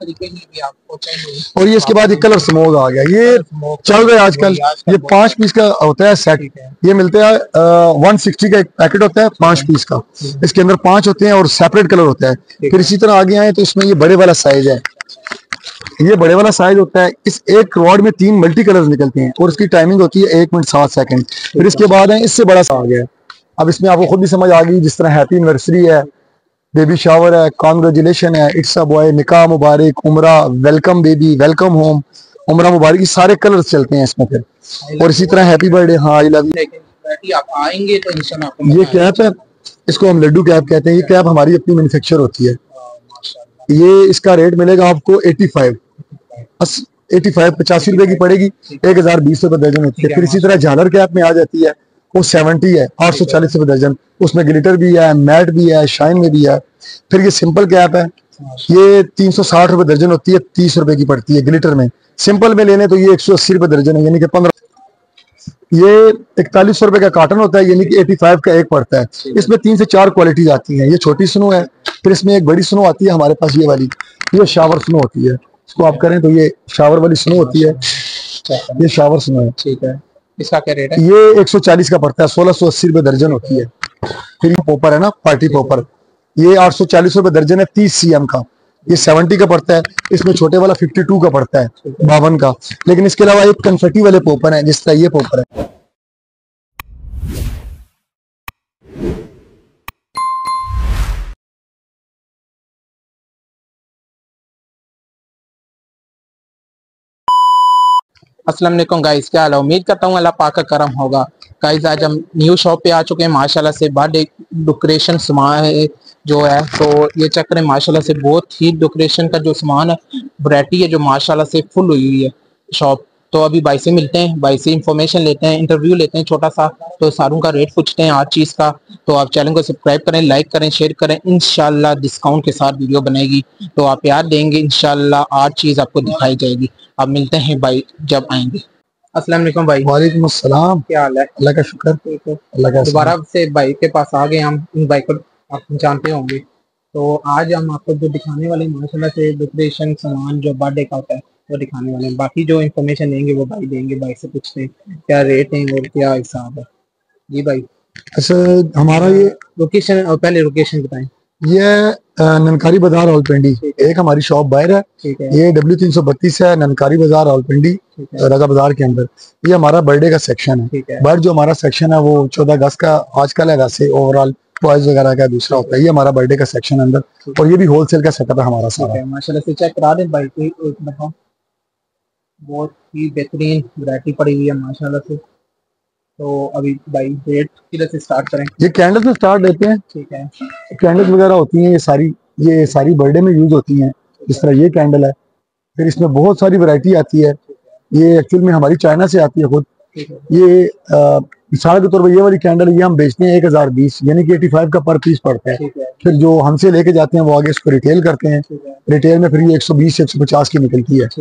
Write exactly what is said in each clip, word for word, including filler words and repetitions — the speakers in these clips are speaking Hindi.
तरीके की भी आपको चाहिए। और ये इसके बाद एक कलर स्मोक आ गया, ये चल रहा है आजकल। ये पांच पीस का होता है सेट, ये मिलता है वन सिक्सटी का एक पैकेट होता है पांच पीस का। इसके अंदर पांच होते हैं और सेपरेट कलर होता है। फिर इसी तरह आगे आए तो इसमें ये बड़े वाला साइज है, ये बड़े वाला साइज होता है। इस एक रॉड में तीन मल्टी कलर निकलते हैं और उसकी टाइमिंग होती है एक मिनट सात सेकंड। फिर इसके बाद है इससे बड़ा सा आ गया। अब इसमें आपको खुद भी समझ आ गई, जिस तरह हैप्पी एनिवर्सरी है, बेबी शावर है, कॉन्ग्रेचुलेशन है, इट्स अ बॉय, निकाह मुबारक, उमरा, वेलकम बेबी, वेलकम होम, उमरा मुबारक, ये सारे कलर्स चलते हैं इसमें। फिर और इसी तरह हैप्पी बर्थडे, हाँ आई लव यू। आप आएंगे तो इंशाल्लाह ये कैप है, इसको हम लड्डू कैप कहते हैं। ये कैप हमारी अपनी मैन्युफैक्चर होती है। ये इसका रेट मिलेगा आपको एटी फाइव एटी फाइव पचासी रुपए की पड़ेगी, एक हजार बीस रुपए दर्जन होती है। फिर इसी तरह झालर कैप में आ जाती है, वो सेवेंटी है, आठ सौ चालीस रुपए दर्जन। उसमें ग्लिटर भी है, मैट भी है, शाइन में भी है। फिर ये सिंपल कैप है, ये तीन सौ साठ रुपए दर्जन होती है, तीस रुपए की पड़ती है ग्लिटर में। सिंपल में लेने तो ये एक सौ अस्सी रुपए दर्जन है, यानी कि पंद्रह। ये इकतालीस सौ रुपए का कॉटन होता है, यानी कि एटी फाइव का एक पड़ता है। इसमें तीन से चार क्वालिटीज आती हैं। ये छोटी स्नो है, फिर इसमें एक बड़ी स्नो आती है हमारे पास, ये वाली, ये शावर स्नो होती है। इसको आप करें तो ये शावर वाली स्नो होती है, ये शावर स्नो है। ठीक है, इसका क्या रेट है? ये एक सौ चालीस का पड़ता है, सोलह सौ अस्सी रुपए दर्जन होती है। फिर ये पोपर है ना, पार्टी पोपर, ये आठ सौ चालीस रुपए दर्जन है, तीस सीएम का, ये सत्तर का पड़ता है। इसमें छोटे वाला बावन का पड़ता है, बावन का। लेकिन इसके अलावा एक कन्फेटी वाले पोपर है, जिस तरह ये पोपर है। अस्सलाम वालेकुम गाइस, क्या हाल है? उम्मीद करता हूँ अल्लाह पाक का करम होगा। गाइस आज हम न्यू शॉप पे आ चुके हैं। माशाल्लाह से बर्थडे डेकोरेशन सामान है जो है, तो ये चेक करें। माशाल्लाह से बहुत ही डेकोरेशन का जो सामान है, वैरायटी है जो माशाल्लाह से फुल हुई हुई है शॉप। तो अभी भाई से मिलते हैं, भाई से इंफॉर्मेशन लेते हैं, इंटरव्यू लेते हैं छोटा सा, तो सारों का रेट पूछते हैं हर चीज़ का। तो आप चैनल को सब्सक्राइब करें, लाइक करें, शेयर करें। इंशाल्लाह डिस्काउंट के साथ वीडियो बनेगी, तो आप प्यार देंगे, इंशाल्लाह हर चीज़ आपको दिखाई जाएगी। अब मिलते हैं भाई जब आएंगे। अस्सलाम वालेकुम भाई। वालेकुम अस्सलाम। क्या हाल है? अल्लाह का शुक्र। ठीक है, अल्लाह का दोबारा से भाई के पास आ गए हम। इन भाई को आप जानते होंगे। तो आज हम आपको जो दिखाने वाले माशाल्लाह से डेकोरेशन सामान जो बर्थडे का होता है वो दिखाने वाले हैं। बाकी जो इन्फॉर्मेशन देंगे वो भाई देंगे। भाई से पूछते हैं क्या रेट है और क्या हिसाब है। जी भाई। अच्छा, हमारा ये लोकेशन, और पहले लोकेशन बताएं। ये ननकारी बाजार रावलपिंडी, एक हमारी शॉप बाहर है, है। ये डब्ल्यू तीन सौ बत्तीस है, ननकारी बाजार रावलपिंडी, राजा बाजार के अंदर। ये हमारा बर्थडे का सेक्शन है। बट जो हमारा सेक्शन है वो चौदह अगस्त का आजकल है, वैसे ओवरऑल टॉयज वगैरह का दूसरा होता है। ये हमारा बर्थडे का सेक्शन अंदर, और ये भी होलसेल का सेटअप है हमारा सारा। माशाल्लाह से चेक करा दें भाई को एक दफा। बहुत ही बेहतरीन वैरायटी पड़ी हुई है माशाल्लाह से। तो अभी भाई रेट किधर से स्टार्ट करें? ये कैंडल से स्टार्ट लेते हैं। ठीक है, कैंडल्स वगैरह होती हैं ये सारी, ये सारी बर्थडे में यूज होती हैं। इस तरह ये कैंडल है, फिर इसमें बहुत सारी वैरायटी आती है। ये एक्चुअल में हमारी चाइना से आती है खुद। ये मिसाल के तौर पर ये वाली कैंडल ये हम बेचते हैं एक हजार बीस, यानी कि एटी फाइव का पर पीस पड़ता है। फिर जो हमसे लेके जाते हैं वो आगे इसको रिटेल करते हैं। रिटेल में फिर ये एक सौ बीस से एक सौ पचास की निकलती है।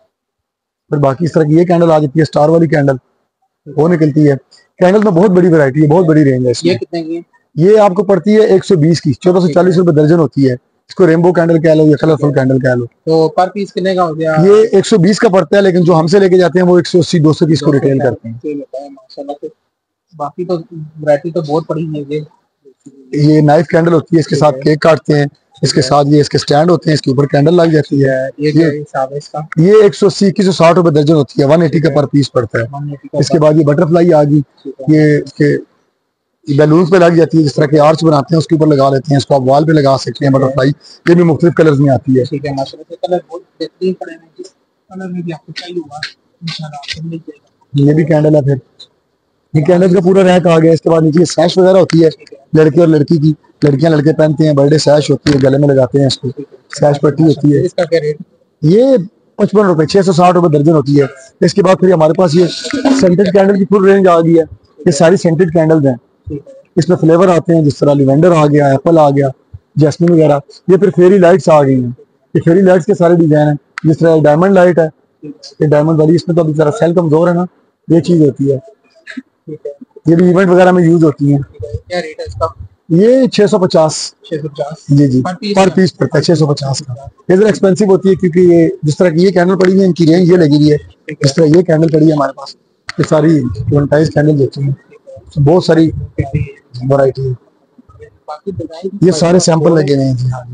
फिर बाकी इस तरह की ये कैंडल आ जाती है, स्टार वाली कैंडल वो निकलती है। कैंडल में बहुत बड़ी वैरायटी है, बहुत बड़ी रेंज है इसमें। ये कितने की है? ये आपको पड़ती है एक सौ बीस की, चौदह सौ चालीस रुपए दर्जन होती है। इसको रेनबो कैंडल कह लो या कलरफुल कैंडल कह लो। तो पर पीस कितने का हो गया? ये एक सौ बीस का पड़ता है, लेकिन जो हमसे लेके जाते हैं वो एक सौ अस्सी दो सौ की इसको रिटेल करते हैं। माशाल्लाह से बाकी तो वैरायटी तो बहुत बड़ी है। ये ये नाइफ कैंडल होती है, इसके साथ केक काटते हैं, इसके साथ ये इसके स्टैंड होते हैं, इसके ऊपर कैंडल लग जाती है। ये क्या हिसाब है इसका? ये एक सौ अस्सी इक्कीस सौ साठ रुपए दर्जन होती है, वन एटी का पर पीस पड़ता है। इसके बाद ये बटरफ्लाई आ गई, ये इसके बैलून्स पे लग जाती है, जिस तरह के आर्च बनाते हैं उसके ऊपर लगा लेते हैं। इसको आप वॉल पे लगा सकते हैं। बटरफ्लाई ये भी मुख्तलिफ कलर्स में आती है। ठीक है, माशाल्लाह से कलर बहुत बेहतरीन पड़े हैं। जिस कलर में भी आपको चाहिए होगा इंशाल्लाह आपको मिल जाएगा। ये भी कैंडल है। फिर ये कैंडल का पूरा रैक आ गया। इसके बाद नीचे सैश वगैरह होती है, लड़के और लड़की की। लड़कियां लड़के पहनते हैं, बर्थडे सैश होती है, गले में लगाते हैं इसको, सैश पट्टी होती है। इसका क्या रेट? ये पचपन रुपए छह सौ साठ रुपए दर्जन होती है। इसके बाद फिर हमारे पास ये सेंटेड कैंडल की फुल रेंज आ गई है। ये सारी सेंटेड कैंडल्स हैं, इसमें फ्लेवर आते हैं, जिस तरह लिवेंडर आ गया, एप्पल आ गया, जैस्मिन वगैरह। ये फिर फेरी लाइट्स आ गई हैं। ये फेरी लाइट्स के सारे डिजाइन हैं, जिस तरह डायमंड लाइट है, ये डायमंड वाली। इसमें तो अभी जरा सेल कमजोर है ना, ये चीज होती है। ये भी इवेंट वगैरह में यूज होती है। क्या रेट है इसका? ये छह सौ पचास। छह सौ पचास जी जी पर पीस पर पीस पड़ता है छह सौ पचास का। ये जरा एक्सपेंसिव होती है क्योंकि ये जिस तरह की ये कैंडल पड़ी है इनकी रेंज ये लगी हुई है। जिस तरह ये कैंडल पड़ी है हमारे पास, ये सारी ट्वेंटाइज कैंडल होती है, तो बहुत सारी वैरायटी है। बाकी डिजाइन ये सारे सैंपल लगे हुए हैं जी। हाँ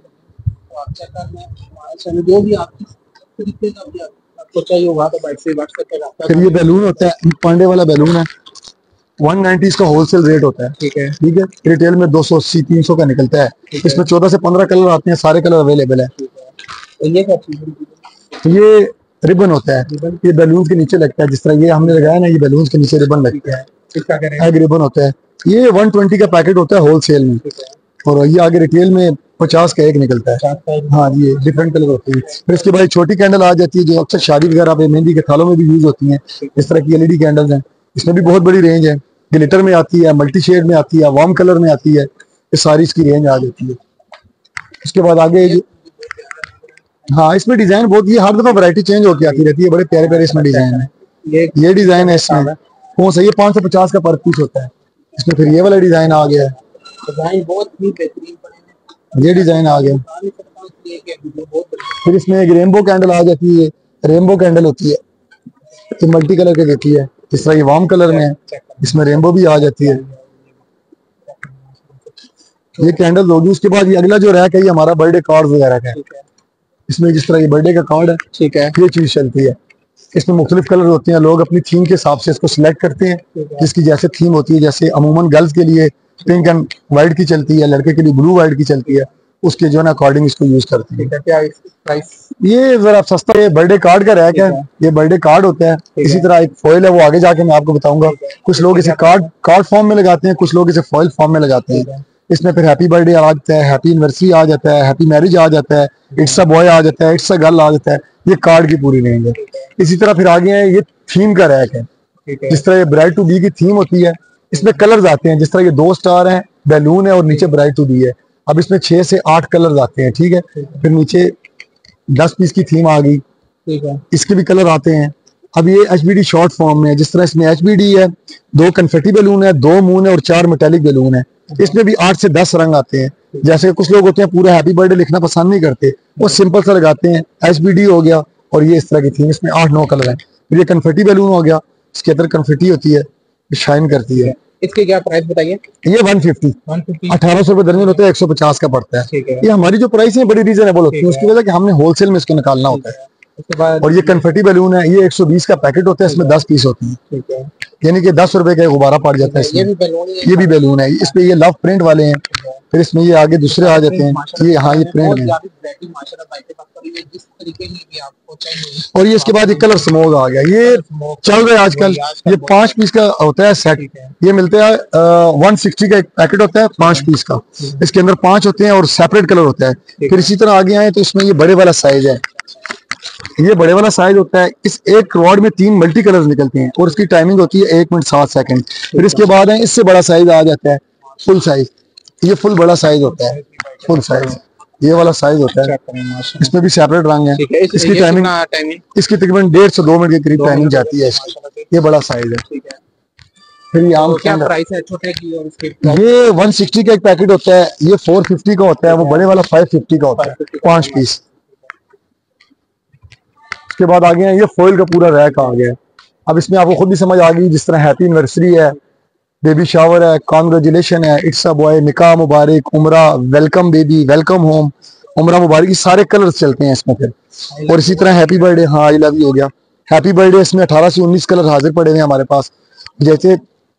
जी, जो भी आपकी तरीके का भी आपको चाहिए होगा तो बाइक से व्हाट्सएप पे रखता फिर ये बैलून होता है, पांडे वाला बैलून है, वन नाइंटी इसका होलसेल रेट होता है। ठीक है ठीक है, रिटेल में दो सौ अस्सी तीन सौ का निकलता है। इसमें चौदह से पंद्रह कलर आते हैं, सारे कलर अवेलेबल है। तो ये क्या चीज है? तो ये रिबन होता है, ये बैलून के नीचे लगता है, जिस तरह ये हमने लगाया ना, ये बैलून के नीचे रिबन लगता है, इसका क्या रेट? एग रिबन होता है। ये वन ट्वेंटी का पैकेट होता है होलसेल में, और ये आगे रिटेल में पचास का एक निकलता है। हाँ जी, ये डिफरेंट कलर होती है। फिर इसके बाद छोटी कैंडल आ जाती है जो अक्सर शादी वगैरह पे मेहंदी के थालों में भी यूज होती हैं। इस तरह की एलईडी कैंडल्स हैं, इसमें भी बहुत बड़ी रेंज है। ग्लिटर में आती है, मल्टी शेड में आती है, वार्म कलर में आती है, ये सारी इसकी रेंज आ जाती है। उसके बाद आगे जो, हाँ इसमें डिजाइन बहुत, ये हर दफा वैरायटी चेंज होकर आती रहती है, बड़े प्यारे प्यारे इसमें डिजाइन है। ये ये डिजाइन है इसमें कौन सा, ये पाँच सौ पचास का पर पीस होता है। इसमें फिर ये वाला डिजाइन आ गया है, डिजाइन बहुत ही बेहतरीन बने हैं। ये डिजाइन आ गया। फिर इसमें एक रेनबो कैंडल आ जाती है, रेनबो कैंडल होती है, ये मल्टी कलर की देती है। इस तरह ये वार्म कलर में है, इसमें रेनबो भी आ जाती है। ये कैंडल होगी। उसके बाद ये अगला जो रैक है, ये हमारा बर्थडे कार्ड वगैरह का है। इसमें जिस तरह ये बर्थडे का कार्ड है, ठीक है, ये चीज चलती है। इसमें मुख्तलिफ कलर होते हैं, लोग अपनी थीम के हिसाब से इसको सिलेक्ट करते हैं, जिसकी जैसे थीम होती है। जैसे अमूमन गर्ल्स के लिए पिंक एंड व्हाइट की चलती है, लड़के के लिए ब्लू व्हाइट की चलती है, उसके जो है ना अकॉर्डिंग इसको यूज करते हैं। क्या प्राइस? ये जरा सस्ता, ये बर्थडे कार्ड का रैक है, ये बर्थडे कार्ड होता है। इसी तरह एक फॉइल है, वो आगे जाके मैं आपको बताऊंगा। कुछ लोग इसे कार्ड कार्ड फॉर्म में लगाते हैं, कुछ लोग इसे फॉइल फॉर्म में लगाते हैं। इसमें फिर हैप्पी बर्थडे आ जाता है, हैप्पी एनिवर्सरी आ जाता है, हैप्पी मैरिज आ जाता है, इट्स अ बॉय आ जाता है, इट्स अ गर्ल आ जाता है। ये कार्ड की पूरी रेंज है। इसी तरह फिर आगे है, ये थीम का रैक है। जिस तरह ये ब्राइड टू बी की थीम होती है, इसमें कलर्स आते हैं। जिस तरह ये दो स्टार हैं, बैलून है और नीचे ब्राइड टू बी है। अब इसमें छह से आठ कलर्स आते हैं। ठीक है, फिर नीचे दस पीस की थीम आ गई, ठीक है, इसके भी कलर आते हैं। अब ये H B D short form में है। जिस तरह इसमें एच बी डी है, दो कन्फेटी बैलून है, दो मून है और चार मेटालिक बैलून है। इसमें भी आठ से दस रंग आते हैं। जैसे कुछ लोग होते हैं पूरा हैप्पी बर्थडे लिखना पसंद नहीं करते, वो सिंपल सा लगाते हैं। एच बी डी हो गया, और ये इस तरह की थीम, इसमें आठ नौ कलर है। फिर ये कन्फेटी बैलून हो गया, इसके अंदर कन्फेटी होती है, शाइन करती है। इसके क्या प्राइस बताइए? ये वन फिफ्टी अठारह सौ रुपए दर्जन होता है, एक सौ पचास का पड़ता है। ये हमारी जो प्राइस है बड़ी रीजनेबल होती है, उसकी वजह कि हमने होलसेल में इसको निकालना होता है। और ये कन्फेटी बैलून है, ये एक सौ बीस का पैकेट होता है, इसमें दस पीस होते हैं, यानी कि दस रुपए का गुब्बारा पड़ जाता है इसमें। ये भी बैलून है, इस पे ये लव प्रिंट वाले हैं। फिर इसमें ये आगे दूसरे आ जाते हैं, ये हाँ ये प्रिंट है। और ये इसके बाद ये कलर स्मोक आ गया, ये चल रहा है आजकल। ये पांच पीस का होता है सेट, ये मिलता है वन सिक्सटी का एक पैकेट होता है पांच पीस का। इसके अंदर पांच होते हैं और सेपरेट कलर होता है। फिर इसी तरह आगे आए तो इसमें ये बड़े वाला साइज है, ये बड़े वाला साइज होता है। इस एक रॉड में तीन मल्टी कलर्स निकलते हैं और उसकी टाइमिंग होती है एक मिनट सात सेकंड। फिर इसके बाद है इससे बड़ा साइज आ जाता है, फुल साइज। ये फुल बड़ा साइज होता है, फुल साइज ये वाला साइज होता है। इसमें भी सेपरेट रंग है। इसकी टाइमिंग इसकी तकरीबन डेढ़ से दो मिनट के करीब टाइमिंग जाती है इसकी। ये बड़ा साइज है। फिर ये आम क्या प्राइस है छोटे की और इसके? ये वन सिक्सटी का एक पैकेट होता है, ये फोर फिफ्टी का होता है, वो बड़े वाला फाइव फिफ्टी का होता है, पांच पीस। उसके बाद आ गए ये फॉइल का पूरा रैक आ गया। अब इसमें आपको खुद भी समझ आ गई, जिस तरह हैप्पी एनिवर्सरी है, बेबी शावर है, कांग्रेचुलेशन है, इट्स अ बॉय, निकाह मुबारक, उम्रा, वेलकम बेबी, वेलकम होम, उम्रा मुबारक, ये सारे कलर्स चलते हैं इसमें। फिर और इसी तरह हैप्पी बर्थडे, हाँ आई लव यू हो गया, हैप्पी बर्थडे। इसमें अठारह से उन्नीस कलर हाजिर पड़े हुए हैं हमारे पास। जैसे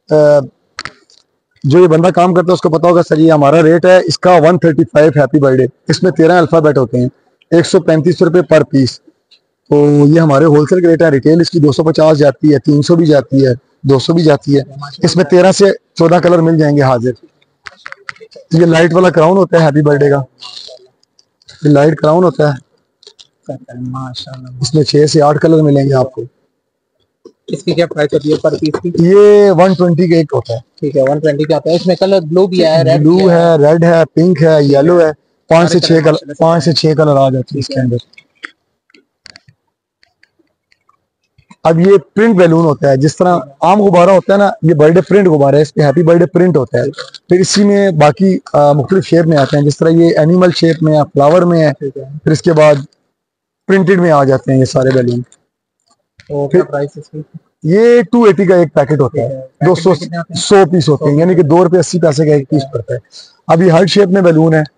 जो ये बंदा काम करता है उसको पता होगा, सर ये हमारा रेट है इसका one thirty five happy birthday. इसमें तेरह अल्फाबेट होते हैं, एक सौ पैंतीस रुपए पर पीस। तो ये हमारे होलसेल के रेट है। रिटेल इसकी दो सौ पचास जाती है, तीन सौ भी जाती है, दो सौ भी जाती है। इसमें तेरह से चौदह कलर मिल जाएंगे हाजिर। ये लाइट वाला क्राउन होता है हैप्पी बर्थडे का, ये लाइट क्राउन होता है, इसमें छह से आठ कलर मिलेंगे आपको। इसकी क्या प्राइस होती है पर पीस की? ये वन ट्वेंटी का एक होता है। ठीक है, वन ट्वेंटी का आता है। इसमें कलर ब्लू भी है, रेड ब्लू है, रेड है, पिंक है, येलो है, पांच से छह कलर पांच से छह कलर आ जाते हैं इसके अंदर। अब ये प्रिंट बैलून होता है, जिस तरह आम गुब्बारा होता है ना, ये बर्थडे प्रिंट गुब्बारा है, इस पे हैप्पी बर्थडे प्रिंट होता है। फिर इसी में बाकी मुख्तलिफ शेप में आते हैं, जिस तरह ये एनिमल शेप में है, फ्लावर में है, फिर इसके बाद प्रिंटेड में आ जाते हैं ये सारे बैलून। तो क्या प्राइस इसकी? ये टू एटी का एक पैकेट होता है, दो सौ सौ पीस होते हैं, यानी कि दो रुपए अस्सी पैसे का एक पीस पड़ता है। अब ये हार्ट शेप में बैलून है,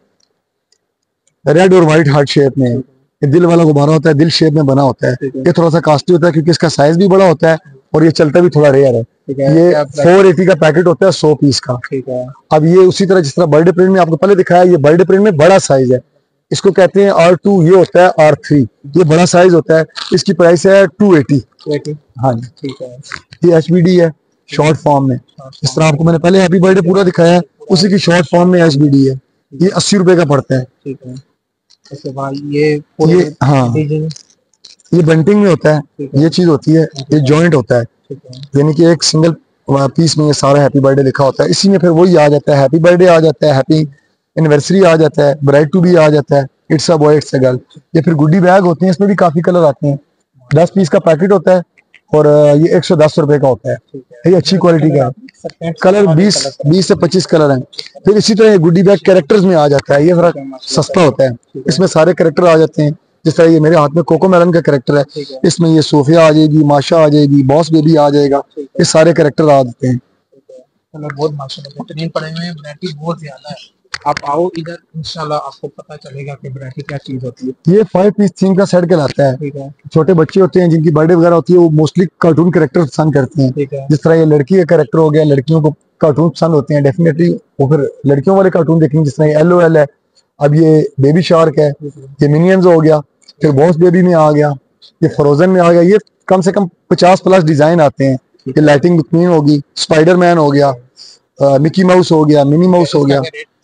रेड और व्हाइट हार्ट शेप में, ये दिल वाला गुब्बारा होता है, दिल शेप में बना होता है। ये थोड़ा सा कॉस्टली होता है क्योंकि इसका साइज भी बड़ा होता है और ये चलता भी थोड़ा रेयर है। ये फोर एटी का पैकेट होता है सौ पीस का। अब ये उसी तरह जिस तरह बर्थडे प्रिंट में आपको पहले दिखाया, ये बर्थडे प्रिंट में बड़ा साइज है, इसको कहते हैं आर टू, ये होता है आर थ्री, ये बड़ा साइज होता है। इसकी प्राइस है टू एटी। हाँ जी, ठीक है। ये एच बी डी है शॉर्ट फॉर्म में, इस तरह आपको मैंने पहले हैप्पी बर्थडे पूरा दिखाया है, उसी की शॉर्ट फॉर्म में एच बी डी है। ये अस्सी रुपए का पड़ता है। ठीक है। इसके बाद ये ये हाँ, ये बंटिंग में होता है, ये चीज होती है, ये जॉइंट होता है, यानी कि एक सिंगल पीस में ये सारा हैप्पी बर्थडे लिखा होता है। इसी में फिर वही आ जाता है, हैप्पी बर्थडे आ जाता है, हैप्पी एनिवर्सरी आ जाता है, ब्राइड टू बी आ जाता है, it's a boy it's a girl. ये फिर गुड्डी बैग होते हैं, इसमें भी काफी कलर आते हैं। दस पीस का पैकेट होता है और ये एक सौ दस रुपए का होता है। ये अच्छी क्वालिटी का कलर, बीस बीस से पच्चीस कलर हैं। फिर इसी तरह ये गुड्डी बैग कैरेक्टर्स में आ जाता है, ये थोड़ा सस्ता होता है, इसमें सारे कैरेक्टर आ जाते हैं। जिस तरह ये मेरे हाथ में कोको मेलन का कैरेक्टर है, इसमें ये सोफिया आ जाएगी, माशा आ जाएगी, बॉस बेबी आ जाएगा, ये सारे कैरेक्टर आ जाते हैं। बहुत माशाल्लाह बेहतरीन पड़े हुए हैं, वैरायटी बहुत ज्यादा है। आप आओ इधर, इंशाल्लाह आपको पता चलेगा कि वैरायटी क्या चीज होती है। ये फाइव पीस थीम का सेट कहलाता है। ठीक है। छोटे बच्चे होते हैं जिनकी बर्थडे वगैरह होती है, वो मोस्टली कार्टून कैरेक्टर पसंद करते हैं। ठीक है। जिस तरह ये लड़की का कैरेक्टर हो गया, लड़कियों को कार्टून पसंद होते हैं डेफिनेटली, वो फिर लड़कियों वाले कार्टून देखेंगे, जिस तरह एल ओ एल है, अब ये बेबी शार्क है, ये मिनियंस हो गया, फिर बॉस बेबी में आ गया, ये फ्रोजन में आ गया। ये कम से कम पचास प्लस डिजाइन आते हैं। ये लाइटिंग क्वीन होगी, स्पाइडर मैन हो गया, मिकी माउस हो गया, मिनी माउस हो गया।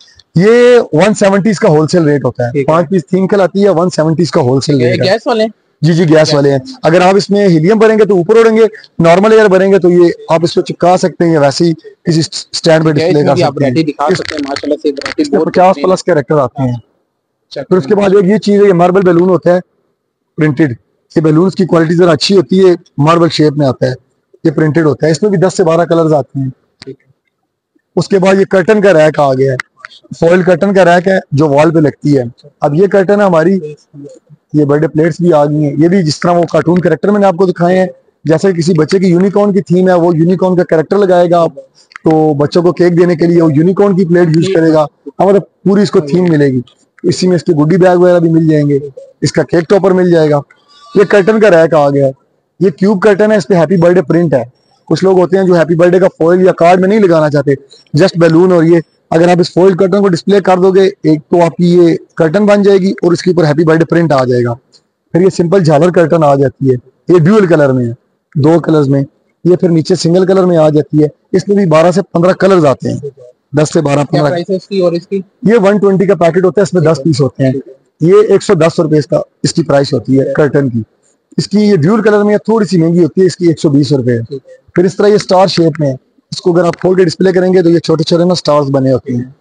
ये वन सेवेंटी का होलसेल रेट होता है, पांच पीस थीम कहलाती है, वन सेवेंटी का होलसेल रेट है। गैस वाले? जी जी, गैस वाले हैं। अगर आप इसमें हीलियम भरेंगे तो ऊपर उड़ेंगे, नॉर्मल एयर भरेंगे तो ये आप इसको चिपका सकते हैं, वैसे ही किसी स्टैंड पे डिस्प्ले कर सकते हैं। माशाल्लाह से पचास प्लस कैरेक्टर आते हैं। फिर उसके बाद एक ये चीज है, ये मार्बल बैलून होता है प्रिंटेड। ये बैलून की क्वालिटी जरा अच्छी होती है, मार्बल शेप में आता है, ये प्रिंटेड होता है, इसमें भी दस से बारह कलर्स आते हैं। उसके बाद ये कर्टन का रैक आ गया है, फॉइल कर्टन का रैक है जो वॉल पे लगती है। अब ये कर्टन है हमारी, ये बर्थडे प्लेट्स भी आ गई हैं। ये भी जिस तरह वो कार्टून कैरेक्टर मैंने आपको दिखाए हैं, जैसे किसी बच्चे की यूनिकॉर्न की थीम है, वो यूनिकॉर्न का कैरेक्टर लगाएगा आप, तो बच्चों को केक देने के लिए वो यूनिकॉर्न की प्लेट यूज करेगा, हमारे पूरी इसको थीम मिलेगी। इसी में इसके गुड्डी बैग वगैरह भी मिल जाएंगे, इसका केक टॉपर मिल जाएगा। ये कर्टन का रैक आ गया है, ये क्यूब कर्टन है, इस पे हैप्पी बर्थडे प्रिंट है। कुछ लोग होते हैं जो हैप्पी बर्थडे का फॉइल या कार्ड में नहीं लगाना चाहते, जस्ट बैलून, और ये अगर आप इस फॉइल कर्टन को डिस्प्ले कर दोगे, एक तो आपकी ये कर्टन बन जाएगी और इसके ऊपर हैप्पी बर्थडे प्रिंट आ जाएगा। फिर ये सिंपल झालर कर्टन आ जाती है, ये ड्यूअल कलर में है, दो कलर्स में। ये फिर नीचे सिंगल कलर में आ जाती है, इसमें भी बारह से पंद्रह कलर्स आते हैं, दस से बारह पंद्रह। और इसकी ये वन ट्वेंटी का पैकेट होता है, इसमें दस पीस होते हैं। ये एक सौ दस रुपए इसका इसकी प्राइस होती है कर्टन की। इसकी ये ड्यूल कलर में थोड़ी सी महंगी होती है, इसकी एक सौ बीस रुपए है। फिर इस तरह ये स्टार शेप में है, इसको अगर आप खोल के डिस्प्ले करेंगे तो ये छोटे छोटे ना स्टार्स बने होते हैं,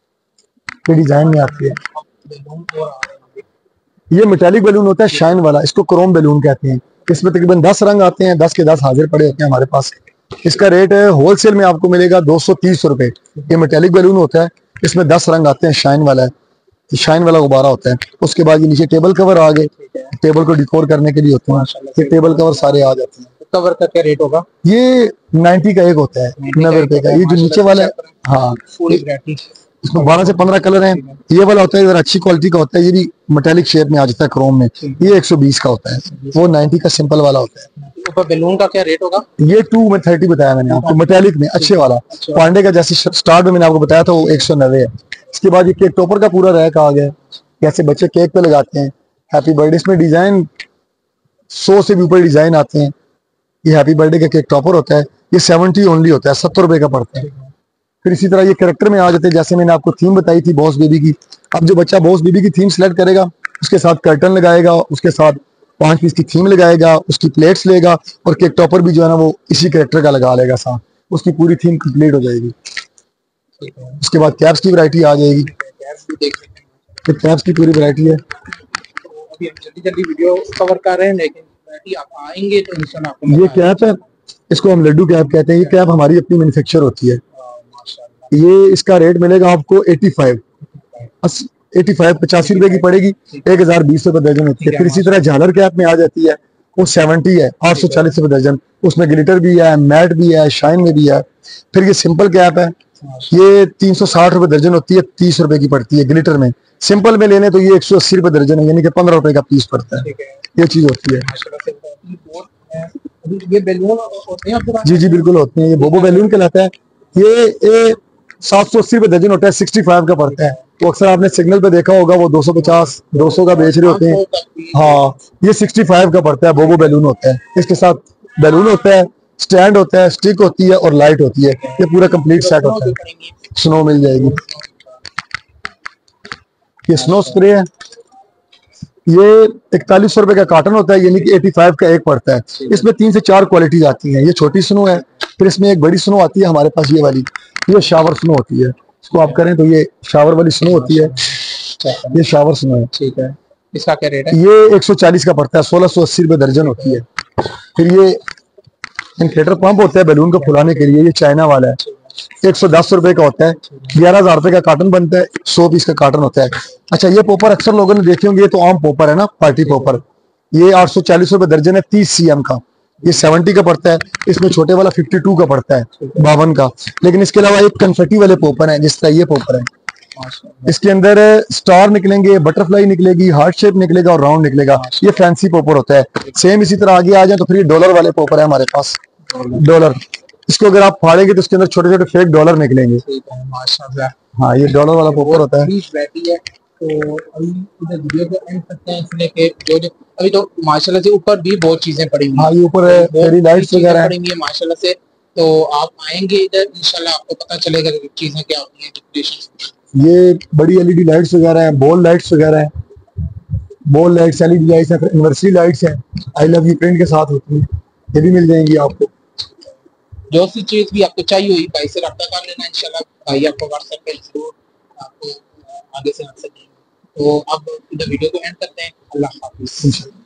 ये डिजाइन में आती है। ये मेटालिक बैलून होता है शाइन वाला, इसको क्रोम बैलून कहते हैं। इसमें तकरीबन दस रंग आते हैं, दस के दस हाजिर पड़े होते हैं हमारे पास। इसका रेट है होलसेल में आपको मिलेगा दो सौ तीस रुपए। ये मेटालिक बैलून होता है, इसमें दस रंग आते हैं, शाइन वाला है, शाइन वाला गुब्बारा होता है। उसके बाद ये नीचे टेबल कवर आ गए, टेबल को डिकोर करने के लिए होते हैं, ये टेबल कवर सारे आ जाते हैं। कवर का क्या रेट होगा? ये नब्बे का एक होता है, नब्बे रुपए का। ये जो नीचे वाला है, हाँ, इसमें बारह से पंद्रह कलर हैं। ये वाला होता है जरा अच्छी क्वालिटी का होता है, ये भी मेटालिक शेप में आ जाता है क्रोम में, ये एक सौ बीस का होता है, वो नब्बे का सिंपल वाला होता है। ऊपर बैलून का क्या रेट होगा? ये टू में थर्टी बताया मैंने आपको, मेटालिक में अच्छे वाला। पांडे का जैसे स्टार्ट में मैंने आपको बताया था, वो एक सौ नब्बे है। इसके बाद ये केक टॉपर का पूरा रैक आ गया, कैसे बच्चे केक पे लगाते हैं हैप्पी बर्थडे। इसमें डिजाइन सौ से भी ऊपर डिजाइन आते हैं। ये हैप्पी बर्थडे का केक टॉपर होता है, ये सेवेंटी ओनली होता है, सत्तर रुपए का पड़ता है। फिर इसी तरह ये कैरेक्टर में आ जाते हैं, जैसे मैंने आपको थीम बताई थी बॉस बेबी की। अब जो बच्चा बॉस बेबी की थीम सेलेक्ट करेगा, उसके साथ कर्टन लगाएगा, उसके साथ पांच पीस की थीम लगाएगा, उसकी प्लेट्स लेगा, और केक टॉपर भी जो है ना वो इसी कैरेक्टर का लगा लेगा साथ, उसकी पूरी थीम कंप्लीट हो जाएगी। उसके बाद कैप्स की वैरायटी आ जाएगी, कैप्स की पूरी वैरायटी है। अभी हम जल्दी जल्दी वीडियो कवर कर रहे हैं, लेकिन वैरायटी आप आएंगे तो इंशाल्लाह आपको ये कैप है, इसको हम लड्डू कैप कहते हैं। ये कैप हमारी अपनी मैन्युफैक्चर होती है। ये इसका रेट मिलेगा आपको एटी फाइव एटी फाइव पचासी रुपए की पड़ेगी, एक हजार बीस रुपए दर्जन होती है। फिर इसी तरह झालर कैप में आ जाती है, वो सेवेंटी है, आठ सौ चालीस रुपए दर्जन। उसमें ग्लिटर भी है, मैट भी है, शाइन में भी है। फिर ये सिंपल कैप है, ये तीन सौ साठ रुपए दर्जन होती है, तीस रुपए की पड़ती है ग्लिटर में। सिंपल में लेने तो ये एक सौ अस्सी रुपए दर्जन है, यानी कि पंद्रह रुपए का पीस पड़ता है। ये चीज होती है। ये बैलून होते हैं आपके पास? जी जी बिल्कुल होते हैं। ये बोबो बैलून कहलाता है। ये, ये सात सौ अस्सी रुपए दर्जन होता है, सिक्सटी फाइव का पड़ता है। तो अक्सर आपने सिग्नल पे देखा होगा वो दो सौ पचास दो सौ का बेच रहे होते हैं। हाँ, ये सिक्सटी फाइव का पड़ता है, बोबो बैलून होता है। इसके साथ बैलून होता है, स्टैंड होता है, स्टिक होती है और लाइट होती है। ये पूरा कंप्लीट सेट होता है। स्नो मिल जाएगी। ये स्नो स्प्रे है, ये इकतालीस सौ रुपए का कार्टन होता है, यानी कि पचासी का एक पड़ता है। इसमें तीन से चार क्वालिटीज आती हैं। ये छोटी स्नो है, फिर इसमें एक बड़ी स्नो आती है हमारे पास, ये वाली, ये शावर स्नो होती है। इसको आप करें तो ये शावर वाली स्नो होती है, ये शावर स्नो है। ठीक है, इसका क्या रेट है? ये एक सौ चालीस का पड़ता है, सोलह सौ अस्सी रुपए दर्जन होती है। फिर ये इन्फ्लेटर पंप होता है बैलून को फुलाने के लिए, ये चाइना वाला है, एक सौ दस रुपए का होता है। ग्यारह हजार रुपए का कार्टन बनता है, सौ पीस का कार्टन होता है। अच्छा, ये पोपर अक्सर लोगों ने देखे होंगे, ये तो आम पोपर है ना, पार्टी पोपर। ये आठ सौ चालीस रुपए दर्जन है, तीस सीएम का। ये सत्तर का पड़ता है। इसमें छोटे वाला बावन का पड़ता है, बावन का। लेकिन इसके अलावा एक कन्फेटी वाले पोपर है, जिस तरह ये पोपर है। इसके अंदर स्टार निकलेंगे, बटरफ्लाई निकलेगी, हार्ट शेप निकलेगा और राउंड निकलेगा। ये फैंसी पोपर होता है। सेम इसी तरह आगे आ जाए तो फिर ये डॉलर वाले पोपर है हमारे पास, डॉलर। इसको अगर आप फाड़ेंगे तो इसके अंदर छोटे छोटे फेक डॉलर निकलेंगे। माशाल्लाह। हाँ, ये डॉलर वाला पोपर होता है। तो अभी इधर वीडियो को एंड करते हैं, इसलिए कि जो जो अभी तो माशाल्लाह से ऊपर भी बहुत चीजें पड़ी हुई हैं। हाँ, ये ऊपर फेरी लाइट्स वगैरह पड़ी हुई है माशाल्लाह से। तो आप आएंगे इधर, इंशाल्लाह आपको पता चलेगा कि चीजें क्या होती हैं, डेकोरेशन। ये बड़ी एलईडी लाइट्स वगैरह हैं, बॉल लाइट्स वगैरह हैं, बॉल लाइट्स, एलईडी लाइट्स हैं, यूनिवर्सिटी लाइट्स हैं, आई लव यू प्रिंट के साथ होती हैं। ये भी मिल जाएंगी आपको। जो सी चीज भी आपको चाहिए हुई भाई से रब्ता कर लेना, इंशाल्लाह भाई आपको व्हाट्सएप पे जरूर आपको आगे से आंसर देंगे। तो अब इधर वीडियो को एंड करते हैं। अल्लाह हाफिज।